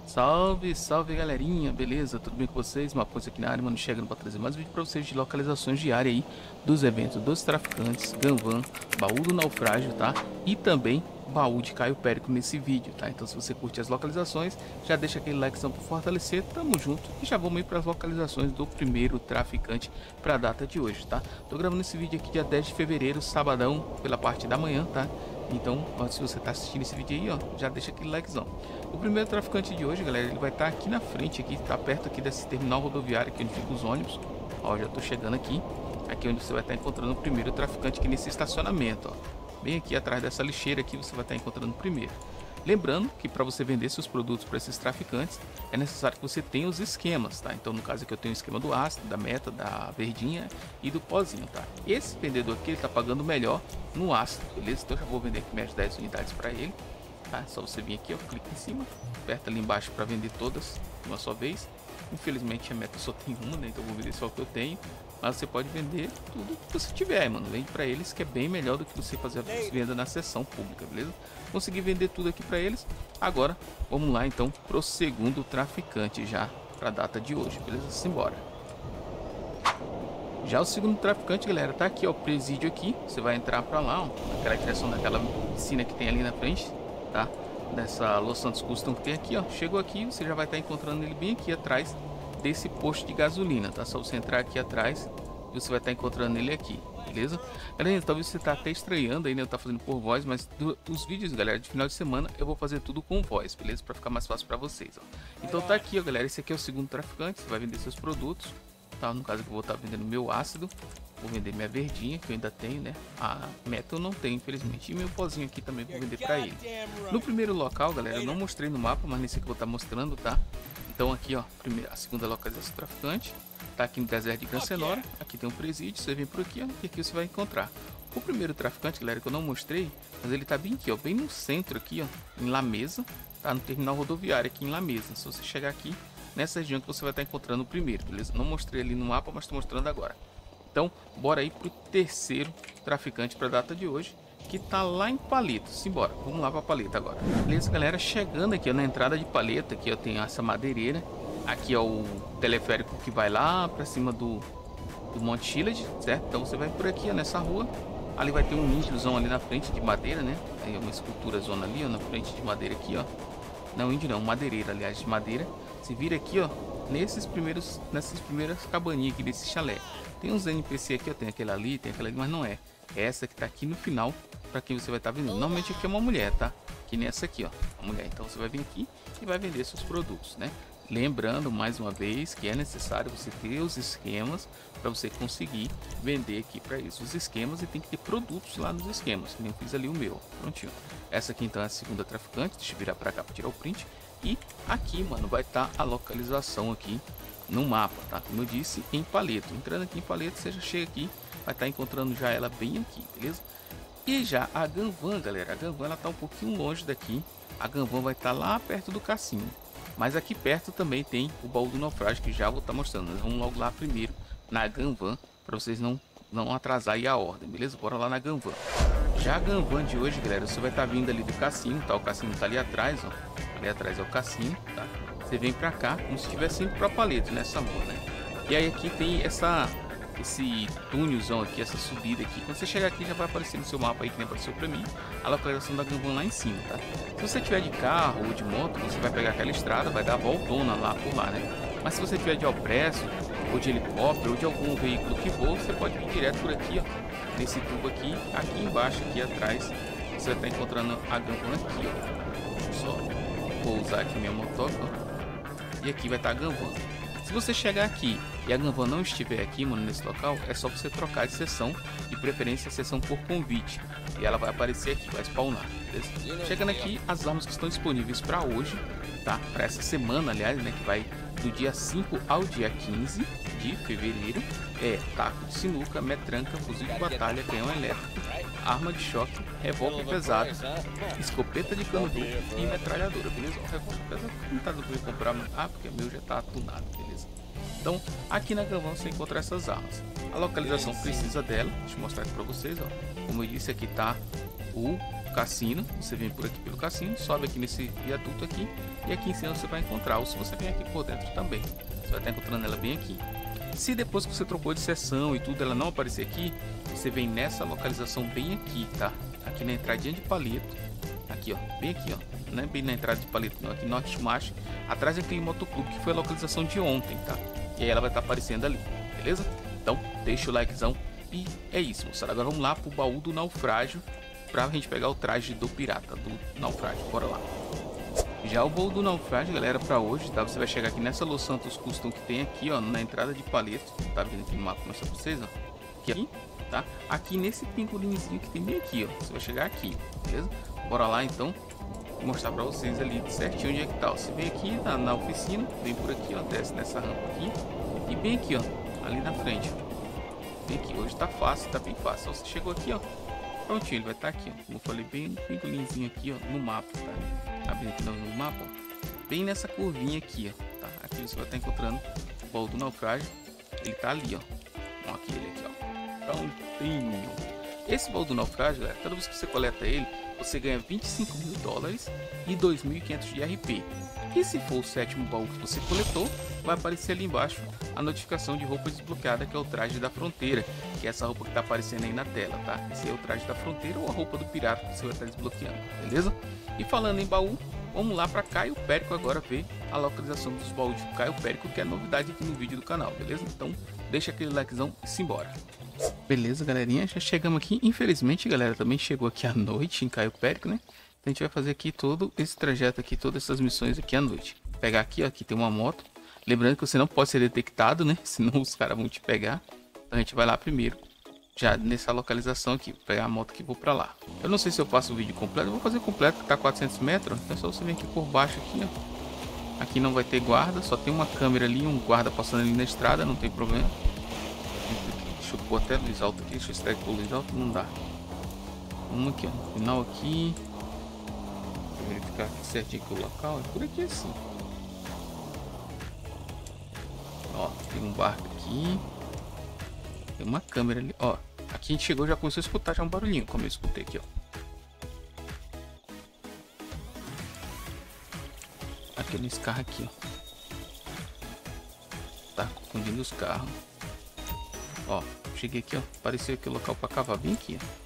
Salve, salve galerinha, beleza? Tudo bem com vocês? Uma coisa aqui na área, mano, chegando para trazer mais vídeo para vocês de localizações diárias aí dos eventos dos traficantes, Ganvan, baú do naufrágio, tá? E também baú de Caio Périco nesse vídeo, tá? Então se você curte as localizações, já deixa aquele likezão para fortalecer, tamo junto e já vamos ir para as localizações do primeiro traficante para a data de hoje, tá? Tô gravando esse vídeo aqui dia 10 de fevereiro, sabadão, pela parte da manhã, tá? Então, se você tá assistindo esse vídeo aí, ó, já deixa aquele likezão. O primeiro traficante de hoje, galera, ele vai estar aqui na frente, aqui, tá perto aqui desse terminal rodoviário, aqui onde ficam os ônibus. Ó, já tô chegando aqui. Aqui onde você vai estar encontrando o primeiro traficante aqui nesse estacionamento, ó. Bem aqui atrás dessa lixeira aqui você vai estar encontrando o primeiro. Lembrando que para você vender seus produtos para esses traficantes, é necessário que você tenha os esquemas, tá? Então no caso aqui eu tenho o esquema do ácido, da meta, da verdinha e do pozinho, tá? Esse vendedor aqui, ele tá pagando melhor no ácido, beleza? Então eu já vou vender aqui minhas 10 unidades para ele, tá? Só você vir aqui, ó, clica em cima, aperta ali embaixo para vender todas de uma só vez. Infelizmente a meta só tem uma, né? Então eu vou vender só o que eu tenho. Mas você pode vender tudo que você tiver, mano. Vende pra eles, que é bem melhor do que você fazer a venda na seção pública, beleza? Consegui vender tudo aqui pra eles. Agora, vamos lá então pro segundo traficante já pra data de hoje, beleza? Simbora. Já o segundo traficante, galera, tá aqui, ó, o presídio aqui. Você vai entrar pra lá, ó, naquela direção daquela piscina que tem ali na frente, tá? Dessa Los Santos Custom que tem aqui, ó. Chegou aqui, você já vai estar encontrando ele bem aqui atrás desse posto de gasolina, tá? Só você entrar aqui atrás e você vai estar encontrando ele aqui, beleza? Galera, talvez você tá até estranhando aí, né? Eu tá fazendo por voz, mas os vídeos, galera, de final de semana eu vou fazer tudo com voz, beleza? Para ficar mais fácil para vocês, ó. Então tá aqui, ó, galera, esse aqui é o segundo traficante. Você vai vender seus produtos, tá? No caso que eu vou estar vendendo meu ácido, vou vender minha verdinha, que eu ainda tenho, né? A meta eu não tenho, infelizmente. E meu pozinho aqui também vou vender para ele. No primeiro local, galera, eu não mostrei no mapa, mas nesse aqui eu vou estar mostrando, tá? Então aqui, ó, a segunda localização do traficante tá aqui no deserto de Cancenora. Aqui tem um presídio, você vem por aqui, ó, e aqui você vai encontrar o primeiro traficante, galera, que eu não mostrei, mas ele tá bem aqui, ó, bem no centro aqui, ó, em La Mesa, tá no terminal rodoviário aqui em La Mesa. Se você chegar aqui nessa região que você vai estar encontrando o primeiro, beleza? Não mostrei ali no mapa, mas tô mostrando agora. Então, bora aí pro terceiro traficante para a data de hoje, que tá lá em Paleta. Simbora, vamos lá para Paleta agora. Beleza, galera, chegando aqui ó, na entrada de Paleta, aqui eu tenho essa madeireira. Aqui é o teleférico que vai lá para cima do Monte Chiliad, certo? Então você vai por aqui ó, nessa rua. Ali vai ter um índiozão ali na frente de madeira, né? Aí uma escultura zona ali ó, na frente de madeira aqui, ó. Não, índio não, madeireira, aliás, de madeira. Se vira aqui, ó, nessas primeiras cabaninhas aqui desse chalé. Tem uns NPC aqui, ó, tem aquele ali, tem aquela ali, mas não é. É essa que tá aqui no final, para quem você vai estar vendendo. Normalmente aqui é uma mulher, tá? Que nem essa aqui, ó, a mulher. Então você vai vir aqui e vai vender seus produtos, né? Lembrando mais uma vez que é necessário você ter os esquemas para você conseguir vender aqui para isso. Os esquemas, e tem que ter produtos lá nos esquemas, que nem eu fiz ali o meu. Prontinho. Essa aqui então é a segunda traficante. Deixa eu virar para cá para tirar o print. E aqui, mano, vai estar a localização aqui no mapa, tá? Como eu disse, em Paleta. Entrando aqui em Paleta, você já chega aqui, vai estar encontrando já ela bem aqui, beleza? E já a Ganvan, galera, a Ganvan ela tá um pouquinho longe daqui. A Ganvan vai estar lá perto do cassino. Mas aqui perto também tem o baú do naufrágio, que já vou estar mostrando. Nós vamos logo lá primeiro na Ganvan, para vocês não atrasar aí a ordem, beleza? Bora lá na Ganvan. Já a Ganvan de hoje, galera, você vai estar vindo ali do cassino, tá? O cassino tá ali atrás, ó. Ali atrás é o cassino, tá? Você vem pra cá como se estivesse indo pra Paleta, nessa rua, né? E aí aqui tem esse túnelzão aqui, essa subida aqui. Quando você chegar aqui já vai aparecer no seu mapa aí, que nem apareceu pra mim, a localização da Ganvan lá em cima, tá? Se você tiver de carro ou de moto, você vai pegar aquela estrada, vai dar a voltona lá por lá, né? Mas se você tiver de alpresso, ou de helicóptero, ou de algum veículo que voa, você pode vir direto por aqui, ó, nesse tubo aqui, aqui embaixo, aqui atrás, você vai estar encontrando a Ganvan aqui, ó. Só vou usar aqui minha motoca, ó. E aqui vai estar a Ganvan. Se você chegar aqui e a Ganvan não estiver aqui, mano, nesse local, é só você trocar de sessão, de preferência a sessão por convite, e ela vai aparecer aqui, vai spawnar, beleza? Chegando aqui, as armas que estão disponíveis para hoje, tá? Para essa semana, aliás, né, que vai do dia 5 ao dia 15 de fevereiro, é taco de sinuca, metranca, fuzil de batalha, canhão elétrico, arma de choque, revólver pesado, escopeta de cano duplo e metralhadora, beleza? O revólver pesado não tá dando pra comprar, porque meu já tá tunado, beleza? Então, aqui na Ganvan você encontra essas armas. A localização precisa dela, deixa eu mostrar aqui pra vocês, ó. Como eu disse, aqui tá o cassino, você vem por aqui pelo cassino, sobe aqui nesse viaduto aqui, e aqui em cima você vai encontrar, ou se você vem aqui por dentro também, você vai estar encontrando ela bem aqui. Se depois que você trocou de seção e tudo, ela não aparecer aqui, você vem nessa localização bem aqui, tá? Aqui na entradinha de palito, aqui ó, bem aqui ó, não é bem na entrada de palito não, aqui no Norte, atrás daquele motoclube que foi a localização de ontem, tá? E aí ela vai estar aparecendo ali, beleza? Então deixa o likezão e é isso, moçada. Agora vamos lá pro baú do naufrágio, pra gente pegar o traje do pirata, do naufrágio, bora lá. Já o baú do naufrágio, galera, pra hoje, tá? Você vai chegar aqui nessa Los Santos Custom que tem aqui, ó, na entrada de palito, tá vendo aqui no mapa, mostrar pra vocês, ó. Aqui, tá? Aqui nesse pingolimzinho que tem bem aqui, ó, você vai chegar aqui, beleza? Bora lá, então, vou mostrar pra vocês ali certinho onde é que tá, ó. Você vem aqui na oficina, vem por aqui, ó, desce nessa rampa aqui, e bem aqui, ó, ali na frente, bem aqui, hoje tá fácil, tá bem fácil, ó, você chegou aqui, ó, prontinho, ele vai estar aqui, ó, como eu falei, bem no pingolimzinho aqui, ó, no mapa, tá? Abrindo aqui no mapa, ó, bem nessa curvinha aqui, ó, tá? Aqui você vai estar encontrando o baú do naufrágio, ele tá ali, ó, aqui ele aqui, ó, prontinho. Esse baú do naufrágio, galera, toda vez que você coleta ele, você ganha 25 mil dólares e 2.500 de RP. E se for o sétimo baú que você coletou, vai aparecer ali embaixo a notificação de roupa desbloqueada, que é o traje da fronteira, que é essa roupa que tá aparecendo aí na tela, tá? Esse é o traje da fronteira ou a roupa do pirata que você vai estar desbloqueando, beleza? E falando em baú, vamos lá para Caio Perico agora ver a localização dos baús de Caio Perico, que é novidade aqui no vídeo do canal, beleza? Então deixa aquele likezão e simbora. Beleza, galerinha, já chegamos aqui. Infelizmente, galera, também chegou aqui à noite em Caio Perico, né? Então a gente vai fazer aqui todo esse trajeto aqui, todas essas missões aqui à noite. Pegar aqui, ó, aqui tem uma moto. Lembrando que você não pode ser detectado, né? Senão os caras vão te pegar. Então a gente vai lá primeiro, já nessa localização aqui, vou pegar a moto que vou pra lá. Eu não sei se eu faço o vídeo completo, eu vou fazer completo, que tá 400 metros. Então é só você vir aqui por baixo aqui, ó. Aqui não vai ter guarda, só tem uma câmera ali, um guarda passando ali na estrada, não tem problema. Deixa eu pôr até luz alta aqui, deixa eu extrair com luz alta, não dá. Vamos aqui, ó, no final aqui. Vou verificar aqui certinho que o local é por aqui assim. Ó, tem um barco aqui. Tem uma câmera ali, ó. Aqui a gente chegou, já começou a escutar já um barulhinho, como eu escutei aqui, ó. Aqui nesse carro aqui, ó. Tá confundindo os carros. Ó, cheguei aqui, ó. Apareceu aqui o local para cavar bem aqui, ó.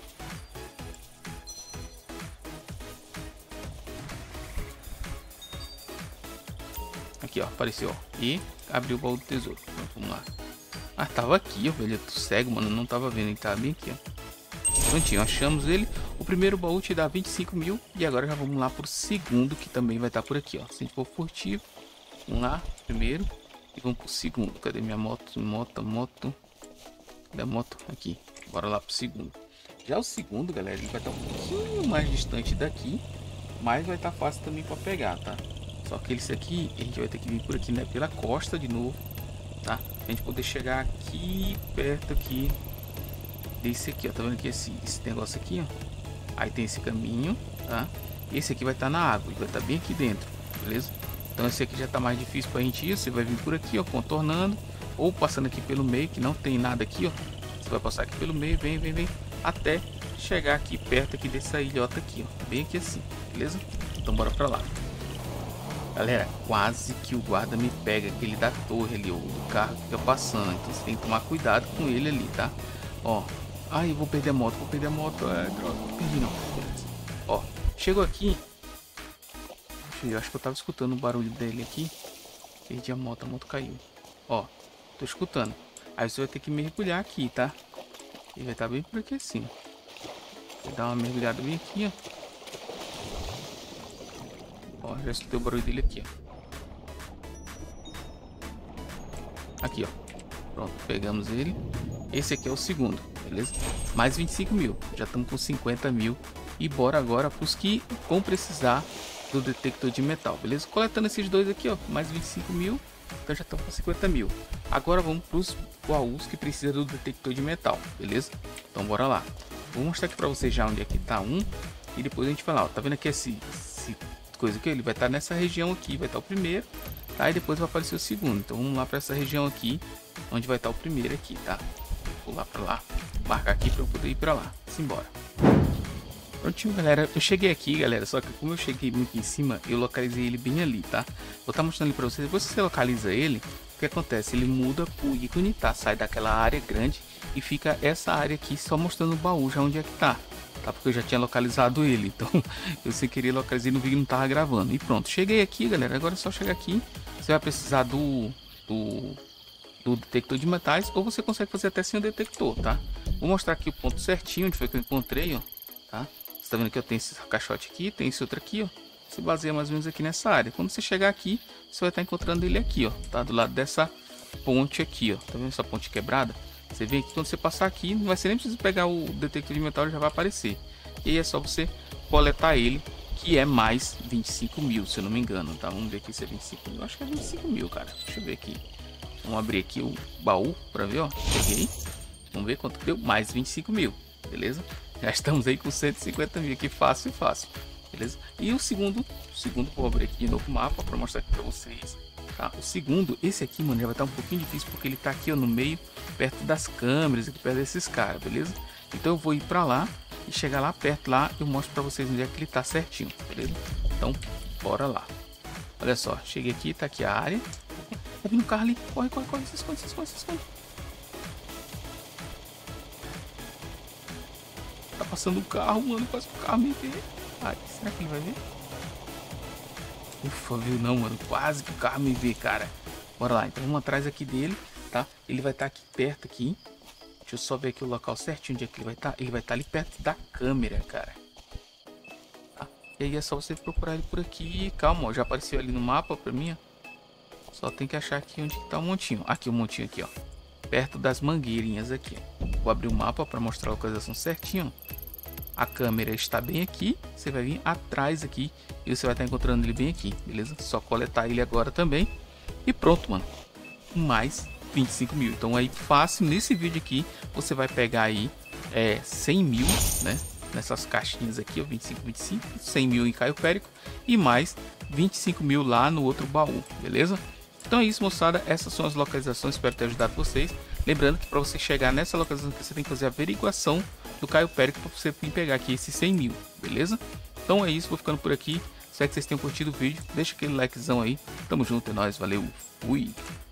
Aqui, ó, apareceu, ó. E abriu o baú do tesouro. Então, vamos lá. Ah, tava aqui, ó, velho. Eu tô cego, mano. Não tava vendo. Ele tava bem aqui, ó. Prontinho, achamos ele. O primeiro baú te dá 25 mil. E agora já vamos lá pro segundo, que também vai estar por aqui, ó. Se a gente for furtivo, vamos lá, primeiro. E vamos pro segundo. Cadê minha moto? Moto. Cadê a moto? Aqui. Bora lá pro segundo. Já o segundo, galera, ele vai estar um pouquinho mais distante daqui. Mas vai estar fácil também para pegar, tá? Só que esse aqui, a gente vai ter que vir por aqui, né? Pela costa de novo, tá? Pra gente poder chegar aqui, perto aqui desse aqui, ó. Tá vendo aqui esse negócio aqui, ó? Aí tem esse caminho, tá? Esse aqui vai estar na água, ele vai estar bem aqui dentro, beleza? Então esse aqui já tá mais difícil pra gente ir. Você vai vir por aqui, ó, contornando. Ou passando aqui pelo meio, que não tem nada aqui, ó. Você vai passar aqui pelo meio, vem, até chegar aqui perto aqui dessa ilhota aqui, ó. Bem aqui assim, beleza? Então bora pra lá. Galera, quase que o guarda me pega, aquele da torre ali, o carro que fica passando. Então você tem que tomar cuidado com ele ali, tá? Ó, ai, eu vou perder a moto, é, droga, não perdi não. Beleza. Ó, chegou aqui. Eu acho que eu tava escutando o barulho dele aqui. Perdi a moto caiu. Ó, tô escutando. Aí você vai ter que mergulhar aqui, tá? Ele vai estar bem por aqui assim. Vou dar uma mergulhada bem aqui, ó. Ó, já escutei o barulho dele aqui, ó. Aqui, ó. Pronto, pegamos ele. Esse aqui é o segundo, beleza? Mais 25 mil. Já estamos com 50 mil. E bora agora para os que vão precisar do detector de metal, beleza? Coletando esses dois aqui, ó. Mais 25 mil. Então já estamos com 50 mil. Agora vamos para os baús que precisam do detector de metal, beleza? Então bora lá. Vou mostrar aqui para vocês já onde é que tá um. E depois a gente vai lá, ó. Tá vendo aqui esse coisa aqui? Ele vai estar nessa região aqui, vai estar o primeiro, tá? E depois vai aparecer o segundo. Então vamos lá para essa região aqui, onde vai estar o primeiro aqui, tá? Vou lá para lá, marcar aqui para eu poder ir para lá. Simbora. Prontinho, galera. Eu cheguei aqui, galera. Só que como eu cheguei muito em cima, eu localizei ele bem ali, tá? Vou estar mostrando ele pra vocês. Depois que você localiza ele, o que acontece? Ele muda o ícone, tá? Sai daquela área grande e fica essa área aqui só mostrando o baú, já onde é que tá. Tá? Porque eu já tinha localizado ele. Então, eu sem querer localizei no vídeo, não tava gravando. E pronto, cheguei aqui, galera. Agora é só chegar aqui. Você vai precisar do detector de metais, ou você consegue fazer até sem o detector, tá? Vou mostrar aqui o ponto certinho onde foi que eu encontrei, ó, tá? Você tá vendo que eu tenho esse caixote aqui, tem esse outro aqui, ó. Se baseia mais ou menos aqui nessa área. Quando você chegar aqui, você vai estar encontrando ele aqui, ó, tá? Do lado dessa ponte aqui, ó. Tá vendo essa ponte quebrada? Você vê que quando você passar aqui, não vai ser nem preciso pegar o detector de metal, ele já vai aparecer. E aí é só você coletar ele, que é mais 25 mil, se eu não me engano, tá? Vamos ver aqui se é 25 mil. Acho que é 25 mil, cara. Deixa eu ver aqui. Vamos abrir aqui o baú para ver, ó. Peguei. Vamos ver quanto deu. Mais 25 mil, beleza? Já estamos aí com 150 mil aqui, fácil, fácil, beleza? E o segundo, vou abrir aqui de novo o mapa para mostrar aqui para vocês, tá? O segundo, esse aqui, mano, já vai estar um pouquinho difícil porque ele tá aqui, ó, no meio, perto das câmeras, aqui perto desses caras, beleza? Então eu vou ir para lá e chegar lá perto, lá eu mostro para vocês onde é que ele tá certinho, beleza? Então, bora lá. Olha só, cheguei aqui, tá aqui a área. Tá vindo um carro ali, corre, corre, corre, se esconde, se esconde, se esconde. Tá passando um carro, mano, quase que o carro me vê. Ai, será que ele vai ver? Ufa, viu não, mano, quase que o carro me vê, cara. Bora lá, então vamos atrás aqui dele, tá? Ele vai estar aqui perto aqui. Deixa eu só ver aqui o local certinho onde é que ele vai estar. Ele vai estar ali perto da câmera, cara. Tá? E aí é só você procurar ele por aqui. Calma, ó, já apareceu ali no mapa pra mim, ó. Só tem que achar aqui onde está o montinho. Aqui o montinho aqui, ó. Perto das mangueirinhas aqui. Vou abrir o mapa para mostrar a localização certinho. A câmera está bem aqui. Você vai vir atrás aqui e você vai estar encontrando ele bem aqui, beleza? Só coletar ele agora também. E pronto, mano. Mais 25 mil. Então aí fácil, nesse vídeo aqui, você vai pegar aí 100 mil, né? Nessas caixinhas aqui, ó, 25, 25, 100 mil em Caio Perico e mais 25 mil lá no outro baú, beleza? Então é isso, moçada, essas são as localizações, espero ter ajudado vocês. Lembrando que para você chegar nessa localização você tem que fazer a averiguação do Caio Perico para você vir pegar aqui esses 100 mil, beleza? Então é isso, vou ficando por aqui, espero que vocês tenham curtido o vídeo, deixa aquele likezão aí, tamo junto, é nóis, valeu, fui!